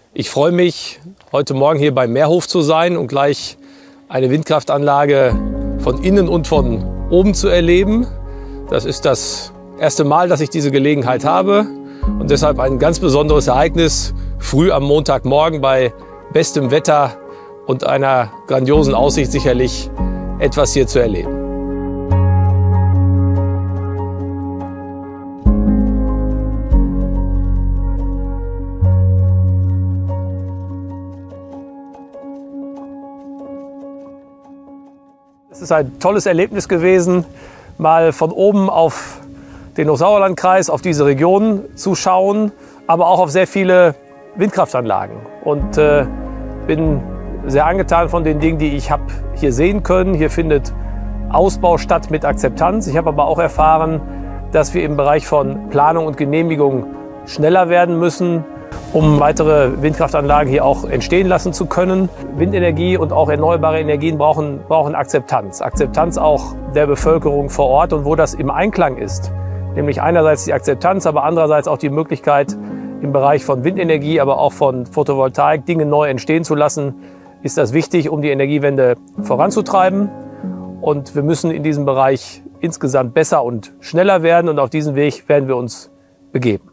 Ich freue mich, heute Morgen hier beim Meerhof zu sein und gleich eine Windkraftanlage von innen und von oben zu erleben. Das ist das erste Mal, dass ich diese Gelegenheit habe und deshalb ein ganz besonderes Ereignis, früh am Montagmorgen bei bestem Wetter und einer grandiosen Aussicht sicherlich etwas hier zu erleben. Es ist ein tolles Erlebnis gewesen, mal von oben auf den Hochsauerlandkreis, auf diese Region zu schauen, aber auch auf sehr viele Windkraftanlagen. Und bin sehr angetan von den Dingen, die ich habe hier sehen können. Hier findet Ausbau statt mit Akzeptanz. Ich habe aber auch erfahren, dass wir im Bereich von Planung und Genehmigung schneller werden müssen, um weitere Windkraftanlagen hier auch entstehen lassen zu können. Windenergie und auch erneuerbare Energien brauchen Akzeptanz. Akzeptanz auch der Bevölkerung vor Ort und wo das im Einklang ist. Nämlich einerseits die Akzeptanz, aber andererseits auch die Möglichkeit, im Bereich von Windenergie, aber auch von Photovoltaik Dinge neu entstehen zu lassen, ist das wichtig, um die Energiewende voranzutreiben. Und wir müssen in diesem Bereich insgesamt besser und schneller werden und auf diesen Weg werden wir uns begeben.